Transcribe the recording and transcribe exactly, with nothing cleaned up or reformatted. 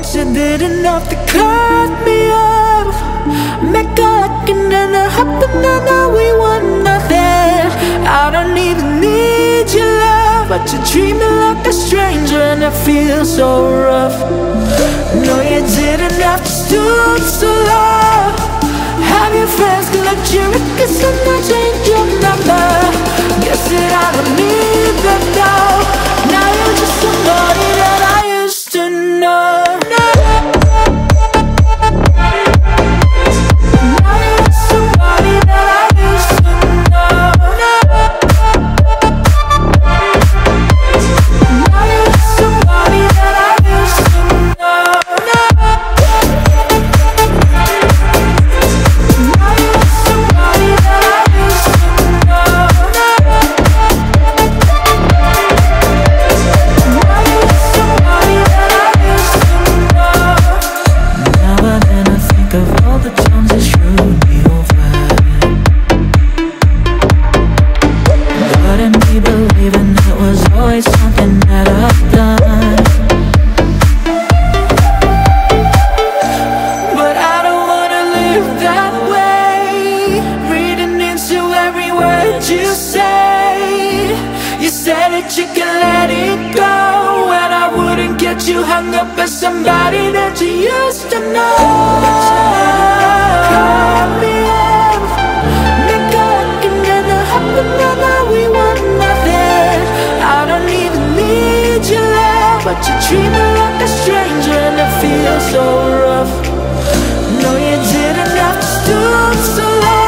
you did enough to cut me off. Make a luck and then it happened and now we want nothing. I don't even need your love, but you treat me like a stranger and it feels so rough. No, you didn't have to stoop so low. Have your friends collect your records and I change your number. Guess that I don't need that now. Now you're just somebody that I used to know. You hung up as somebody that you used to know. Call me up, make a luck and then it happened and now we want nothing. I don't even need your love, but you treat me like a stranger and it feels so rough. No, you didn't have to stoop so low.